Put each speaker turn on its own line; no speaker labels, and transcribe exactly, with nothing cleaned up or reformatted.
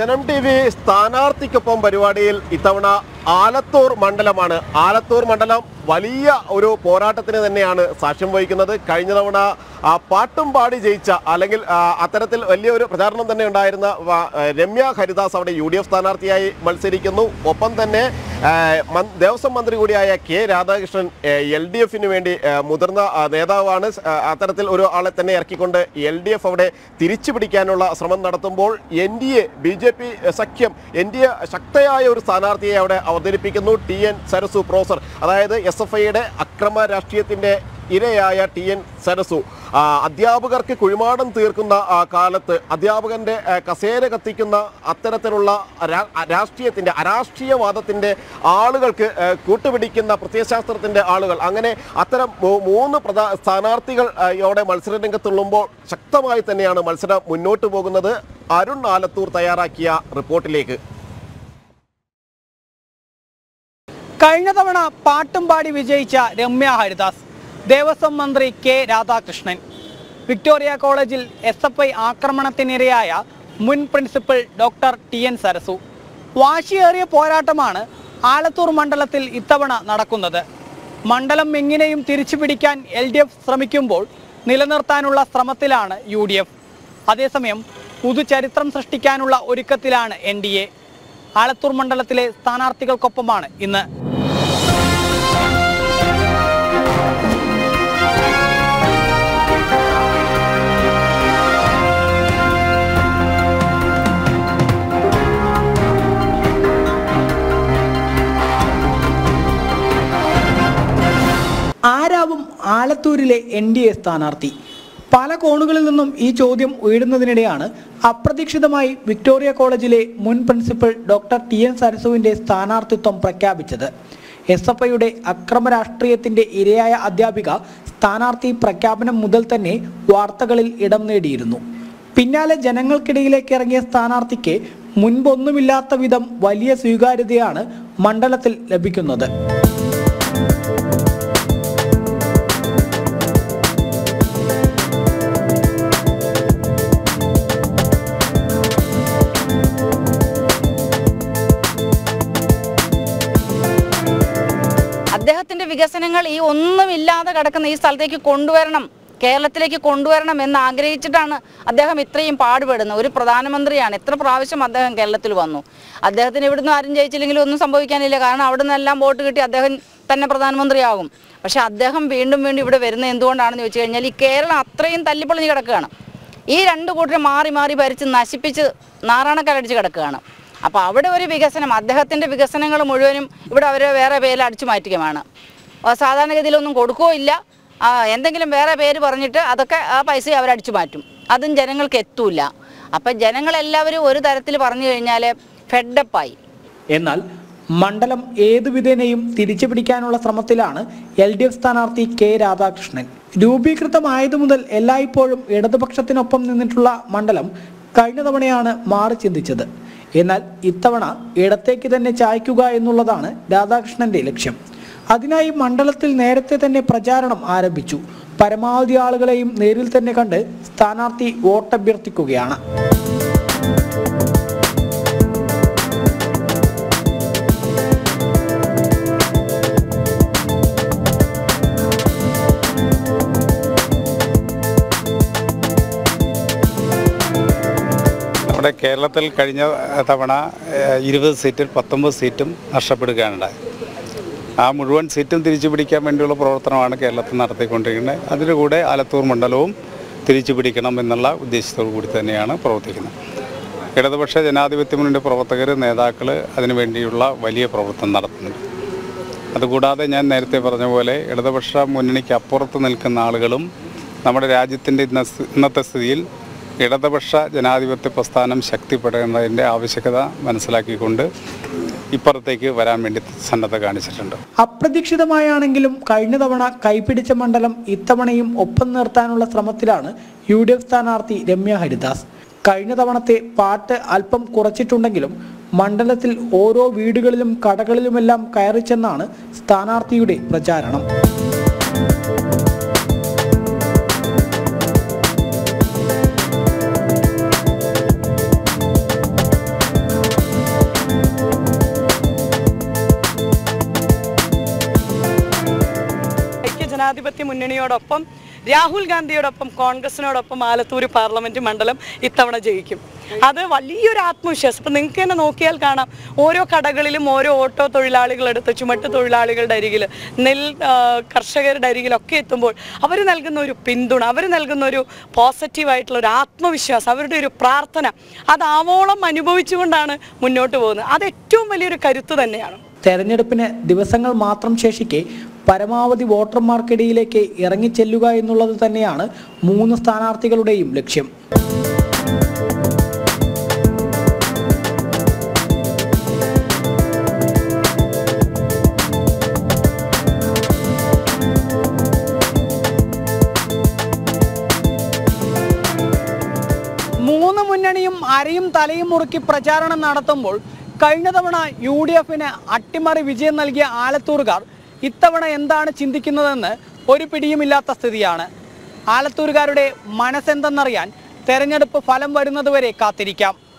ജനം T V സ്ഥാനാർത്ഥിക്കൊപ്പം പരിപാടിയിൽ ഇത്തവണ ആലത്തൂർ മണ്ഡലമാണ്. ആലത്തൂർ മണ്ഡലം വലിയ ഒരു പോരാട്ടത്തിന് തന്നെയാണ് സാക്ഷ്യം വഹിക്കുന്നത്. കഴിഞ്ഞ തവണ പാട്ടും പാടി ജയിച്ച അല്ലെങ്കിൽ അത്തരത്തിൽ വലിയൊരു പ്രചാരണം തന്നെ ഉണ്ടായിരുന്ന രമ്യ ഹരിദാസ് അവിടെ യു ഡി എഫ് സ്ഥാനാർത്ഥിയായി മത്സരിക്കുന്നു. ഒപ്പം തന്നെ ദേവസ്വം മന്ത്രി കൂടിയായ കെ രാധാകൃഷ്ണൻ എൽ ഡി എഫിന് വേണ്ടി മുതിർന്ന നേതാവാണ്. അത്തരത്തിൽ ഒരു ആളെ തന്നെ ഇറക്കിക്കൊണ്ട് എൽ ഡി എഫ് അവിടെ തിരിച്ചു പിടിക്കാനുള്ള ശ്രമം നടത്തുമ്പോൾ N D A B J P സഖ്യം എൻ ഡി എ ശക്തയായ ഒരു സ്ഥാനാർത്ഥിയെ അവിടെ അവതരിപ്പിക്കുന്നു. ടി എൻ സരസു പ്രൊഫസർ, അതായത് എസ് എഫ് ഐയുടെ അക്രമ രാഷ്ട്രീയത്തിൻ്റെ ഇരയായ ടി എൻ സരസു അധ്യാപകർക്ക് കുഴിമാടം തീർക്കുന്ന കാലത്ത് അധ്യാപകന്റെ കസേര കത്തിക്കുന്ന അത്തരത്തിലുള്ള രാഷ്ട്രീയത്തിൻ്റെ അരാഷ്ട്രീയവാദത്തിൻ്റെ ആളുകൾക്ക് കൂട്ടുപിടിക്കുന്ന പ്രത്യയശാസ്ത്രത്തിൻ്റെ ആളുകൾ, അങ്ങനെ അത്തരം മൂന്ന് പ്രധാ സ്ഥാനാർത്ഥികൾ ഇവിടെ മത്സര രംഗത്തുള്ളുമ്പോൾ ശക്തമായി തന്നെയാണ് മത്സരം മുന്നോട്ട് പോകുന്നത്. അരുൺ ആലത്തൂർ തയ്യാറാക്കിയ റിപ്പോർട്ടിലേക്ക്.
കഴിഞ്ഞ തവണ പാട്ടും പാടി വിജയിച്ച രമ്യ ഹരിദാസ്, ദേവസ്വം മന്ത്രി കെ രാധാകൃഷ്ണൻ, വിക്ടോറിയ കോളേജിൽ എസ് എഫ് ഐ ആക്രമണത്തിനിരയായ മുൻ principal doctor T N Sarasu. വാശിയേറിയ പോരാട്ടമാണ് ആലത്തൂർ മണ്ഡലത്തിൽ ഇത്തവണ നടക്കുന്നത്. മണ്ഡലം എങ്ങനെയും തിരിച്ചു പിടിക്കാൻ എൽ ഡി എഫ് ശ്രമിക്കുമ്പോൾ നിലനിർത്താനുള്ള ശ്രമത്തിലാണ് യു ഡി എഫ്. അതേസമയം പുതുചരിത്രം സൃഷ്ടിക്കാനുള്ള ഒരുക്കത്തിലാണ് എൻ ഡി എ. ആലത്തൂർ മണ്ഡലത്തിലെ സ്ഥാനാർത്ഥികൾക്കൊപ്പമാണ് ഇന്ന്. ആരാവും ആലത്തൂരിലെ എൻ ഡി എ സ്ഥാനാർത്ഥി? പല കോണുകളിൽ നിന്നും ഈ ചോദ്യം ഉയരുന്നതിനിടെയാണ് അപ്രതീക്ഷിതമായി വിക്ടോറിയ കോളേജിലെ മുൻ പ്രിൻസിപ്പൽ ഡോക്ടർ ടി എൻ സരസുവിൻ്റെ സ്ഥാനാർത്ഥിത്വം പ്രഖ്യാപിച്ചത്. എസ് എഫ് ഐയുടെ അക്രമ രാഷ്ട്രീയത്തിൻ്റെ ഇരയായ അധ്യാപിക സ്ഥാനാർത്ഥി പ്രഖ്യാപനം മുതൽ തന്നെ വാർത്തകളിൽ ഇടം നേടിയിരുന്നു. പിന്നാലെ ജനങ്ങൾക്കിടയിലേക്ക് ഇറങ്ങിയ സ്ഥാനാർത്ഥിക്ക് മുൻപൊന്നുമില്ലാത്ത വിധം വലിയ സ്വീകാര്യതയാണ് മണ്ഡലത്തിൽ ലഭിക്കുന്നത്.
അദ്ദേഹത്തിൻ്റെ വികസനങ്ങൾ ഈ ഒന്നുമില്ലാതെ കിടക്കുന്ന ഈ സ്ഥലത്തേക്ക് കൊണ്ടുവരണം, കേരളത്തിലേക്ക് കൊണ്ടുവരണം എന്ന് ആഗ്രഹിച്ചിട്ടാണ് അദ്ദേഹം ഇത്രയും പാടുപെടുന്നത്. ഒരു പ്രധാനമന്ത്രിയാണ്. എത്ര പ്രാവശ്യം അദ്ദേഹം കേരളത്തിൽ വന്നു. അദ്ദേഹത്തിന് ഇവിടുന്ന് ആരും ജയിച്ചില്ലെങ്കിലും ഒന്നും സംഭവിക്കാനില്ല. കാരണം അവിടെ നിന്നെല്ലാം വോട്ട് കിട്ടി അദ്ദേഹം തന്നെ പ്രധാനമന്ത്രിയാകും. പക്ഷേ അദ്ദേഹം വീണ്ടും വീണ്ടും ഇവിടെ വരുന്നത് എന്തുകൊണ്ടാണെന്ന് ചോദിച്ചു കഴിഞ്ഞാൽ ഈ കേരളം അത്രയും തല്ലിപ്പൊളിഞ്ഞ് കിടക്കുകയാണ്. ഈ രണ്ട് കൂട്ടരെ മാറി മാറി ഭരിച്ച് നശിപ്പിച്ച് നാറാണക്കലടിച്ച് കിടക്കുകയാണ്. അപ്പോൾ അവിടെ ഒരു വികസനം, അദ്ദേഹത്തിൻ്റെ വികസനങ്ങൾ മുഴുവനും ഇവിടെ അവർ വേറെ പേരിൽ അടിച്ചു മാറ്റുകയാണ്. സാധാരണഗതിയിലൊന്നും കൊടുക്കുകയില്ല. എന്തെങ്കിലും വേറെ പേര് പറഞ്ഞിട്ട് അതൊക്കെ ആ പൈസ അവരടിച്ചു മാറ്റും. അതും ജനങ്ങൾക്ക് എത്തൂല. അപ്പം ജനങ്ങളെല്ലാവരും ഒരു തരത്തിൽ പറഞ്ഞു കഴിഞ്ഞാൽ ഫെഡപ്പായി.
എന്നാൽ മണ്ഡലം ഏതു വിധേനയും തിരിച്ചു പിടിക്കാനുള്ള ശ്രമത്തിലാണ് എൽ ഡി എഫ് സ്ഥാനാർത്ഥി കെ രാധാകൃഷ്ണൻ. രൂപീകൃതമായതു മുതൽ എല്ലായ്പ്പോഴും ഇടതുപക്ഷത്തിനൊപ്പം നിന്നിട്ടുള്ള മണ്ഡലം കഴിഞ്ഞ തവണയാണ് മാറി ചിന്തിച്ചത്. എന്നാൽ ഇത്തവണ ഇടത്തേക്ക് തന്നെ ചായ്ക്കുക എന്നുള്ളതാണ് രാധാകൃഷ്ണന്റെ ലക്ഷ്യം. അതിനായി മണ്ഡലത്തിൽ നേരത്തെ തന്നെ പ്രചാരണം ആരംഭിച്ചു. പരമാവധി ആളുകളെയും നേരിൽ തന്നെ കണ്ട് സ്ഥാനാർത്ഥി വോട്ടഭ്യർത്ഥിക്കുകയാണ്.
നമ്മുടെ കേരളത്തിൽ കഴിഞ്ഞ തവണ ഇരുപത് സീറ്റിൽ പത്തൊമ്പത് സീറ്റും നഷ്ടപ്പെടുകയാണുണ്ടായത്. ആ മുഴുവൻ സീറ്റും തിരിച്ചു പിടിക്കാൻ വേണ്ടിയുള്ള പ്രവർത്തനമാണ് കേരളത്തിൽ നടത്തിക്കൊണ്ടിരിക്കുന്നത്. അതിൻ്റെ കൂടെ ആലത്തൂർ മണ്ഡലവും തിരിച്ചു പിടിക്കണം എന്നുള്ള ഉദ്ദേശത്തോടു കൂടി തന്നെയാണ് പ്രവർത്തിക്കുന്നത്. ഇടതുപക്ഷ ജനാധിപത്യ മുന്നണി പ്രവർത്തകർ, നേതാക്കൾ അതിനുവേണ്ടിയുള്ള വലിയ പ്രവർത്തനം നടത്തുന്നുണ്ട്. അതുകൂടാതെ ഞാൻ നേരത്തെ പറഞ്ഞ പോലെ ഇടതുപക്ഷ മുന്നണിക്ക് അപ്പുറത്ത് നിൽക്കുന്ന ആളുകളും നമ്മുടെ രാജ്യത്തിൻ്റെ ഇന്ന ഇന്നത്തെ സ്ഥിതിയിൽ ഇടതുപക്ഷ ജനാധിപത്യ പ്രസ്ഥാനം ശക്തിപ്പെടേണ്ടതിൻ്റെ ആവശ്യകത മനസ്സിലാക്കിക്കൊണ്ട് ഇപ്പുറത്തേക്ക് വരാൻ വേണ്ടി സന്നദ്ധ കാണിച്ചിട്ടുണ്ട്.
അപ്രതീക്ഷിതമായാണെങ്കിലും കഴിഞ്ഞ തവണ കൈപിടിച്ച മണ്ഡലം ഇത്തവണയും ഒപ്പം നിർത്താനുള്ള ശ്രമത്തിലാണ് യു ഡി എഫ് സ്ഥാനാർത്ഥി രമ്യ ഹരിദാസ്. കഴിഞ്ഞ തവണത്തെ പാട്ട് അല്പം കുറച്ചിട്ടുണ്ടെങ്കിലും മണ്ഡലത്തിൽ ഓരോ വീടുകളിലും കടകളിലുമെല്ലാം കയറിച്ചെന്നാണ് സ്ഥാനാർത്ഥിയുടെ പ്രചാരണം.
ജനാധിപത്യ മുന്നണിയോടൊപ്പം രാഹുൽ ഗാന്ധിയോടൊപ്പം കോൺഗ്രസിനോടൊപ്പം ആലത്തൂർ പാർലമെന്റ് മണ്ഡലം ഇത്തവണ ജയിക്കും. അത് വലിയൊരു ആത്മവിശ്വാസം. ഇപ്പം നിങ്ങൾക്ക് തന്നെ നോക്കിയാൽ കാണാം, ഓരോ കടകളിലും ഓരോ ഓട്ടോ തൊഴിലാളികളെടുത്ത് ചുമട്ട് തൊഴിലാളികളുടെ അരികിൽ, നെൽ കർഷകരുടെ അരികിലൊക്കെ എത്തുമ്പോൾ അവർ നൽകുന്ന ഒരു പിന്തുണ, അവർ നൽകുന്ന ഒരു പോസിറ്റീവായിട്ടുള്ള ഒരു ആത്മവിശ്വാസം, അവരുടെ ഒരു പ്രാർത്ഥന, അത് ആവോളം അനുഭവിച്ചുകൊണ്ടാണ് മുന്നോട്ട് പോകുന്നത്. അത് ഏറ്റവും വലിയൊരു കരുത്ത് തന്നെയാണ്.
തെരഞ്ഞെടുപ്പിന് ദിവസങ്ങൾ മാത്രം ശേഷിക്കെ പരമാവധി വോട്ടർമാർക്കിടയിലേക്ക് ഇറങ്ങിച്ചെല്ലുക എന്നുള്ളത് തന്നെയാണ് മൂന്ന് സ്ഥാനാർത്ഥികളുടെയും ലക്ഷ്യം. മൂന്ന് മുന്നണിയും അരയും തലയും മുറുക്കി പ്രചാരണം നടത്തുമ്പോൾ കഴിഞ്ഞ തവണ യു ഡി എഫിന് അട്ടിമറി വിജയം നൽകിയ ആലത്തൂർകാർ ഇത്തവണ എന്താണ് ചിന്തിക്കുന്നതെന്ന് ഒരു പിടിയുമില്ലാത്ത സ്ഥിതിയാണ്. ആലത്തൂർകാരുടെ മനസ്സെന്തെന്നറിയാൻ തെരഞ്ഞെടുപ്പ് ഫലം വരുന്നതുവരെ കാത്തിരിക്കാം.